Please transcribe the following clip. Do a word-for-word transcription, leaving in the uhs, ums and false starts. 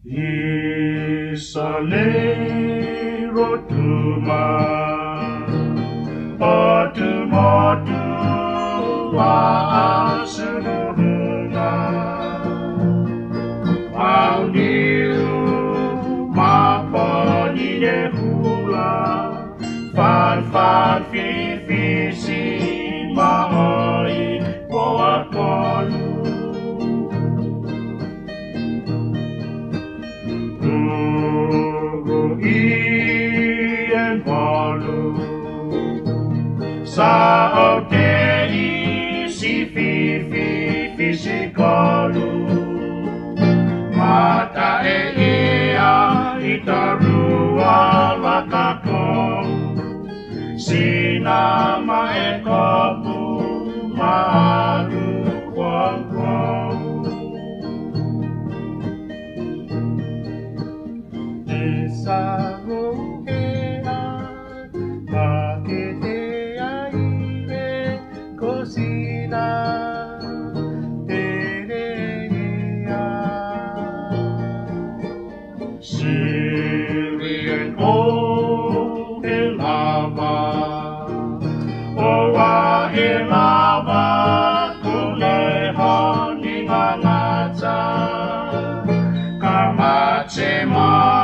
Isale Rotuma Otumotu wa Asunuruna Mauniu Maponi de hula Fan fan fi fi si mahoi Boa kolu Ian Walu Sa Oteri Si Fi Fi Fi Si Kalu Mata E Ea Itarua Lakako Sinama E Kapu Malu Kwang Kwang Sago ea, makete aire, cocina, terea. Syrian o elava, owa elava, kuleho ni ngangata, kamache ma.